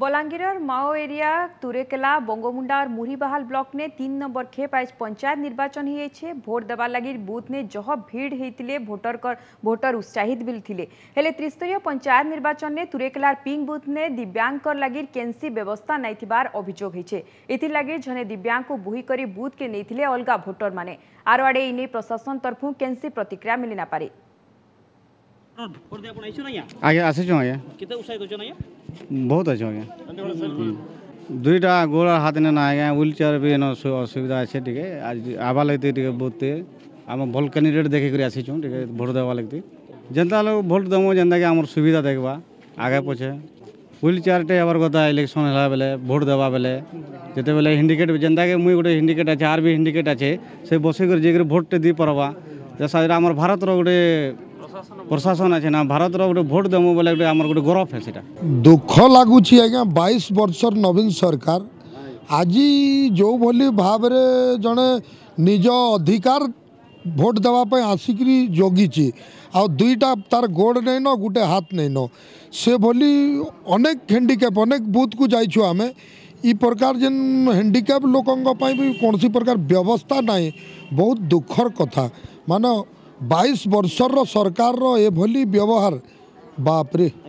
Balangir Mao area Turekela Bangamunda और Muribahal block ने 3 number खेप आज पंचायत निर्वाचन हो भोट देवा लगी बूथ ने जह भीड़ होते भोटर उत्साहित भी थे हेले त्रिस्तरीय पंचायत निर्वाचन ने तुरेकेलार पिंक बूथ ने दिव्यांग लगी केंसी व्यवस्था नहीं अभियोग होती जने दिव्यांग को बुही कर बूथ के नहीं अलग भोटर माने आर आड़े इने प्रशासन तरफ केंसी प्रतिक्रिया मिली ना पारे। बहुत अच्छा आज्ञा दुईटा गोड़ हाथ ने ना आज्ञा व्हील चेयर भी असुविधा अच्छे टे आज आवा लगती टे बहुत आम भल कैंडिडेट देखिक आसीचु टे भोट देवा लगती जनता लोग भोट दमु जेनता कि आम सुविधा देखा आगे पछे व्हील चेयर टे हबार कथा इलेक्शन है बेले भोट देवा बेले जिते बेले हिंडिकेट जेनता कि मुई गोटे हिंडिकेट अच्छे आर भी हिंडिकेट अच्छे से बसिक जाकर भोट टे दी पारबा जैसा आम भारत गोटे प्रशासन अच्छे ना भारत गोटे भोट देमु बोले गोटे गौरव है सीटा दुख लगुच आज्ञा 22 वर्षर नवीन सरकार आज जो भली भाव जड़े निज अधिकार भोट देवाई आसिक जगिची आ दुईटा तार गोड़ नहीं न गोटे हाथ नहीं न से भली अनेक हैंडिकैप अनेक बूथ को जाइछु आमे ई प्रकार जेन हैंडिकैप लोकों भी कौन प्रकार व्यवस्था नहीं बहुत दुखर कथा मान 22 वर्षर सरकार ये भली व्यवहार बापरे।